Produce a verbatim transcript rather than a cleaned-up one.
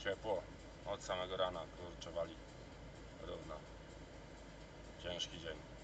ciepło. Od samego rana kurczę wali równo. Ciężki dzień.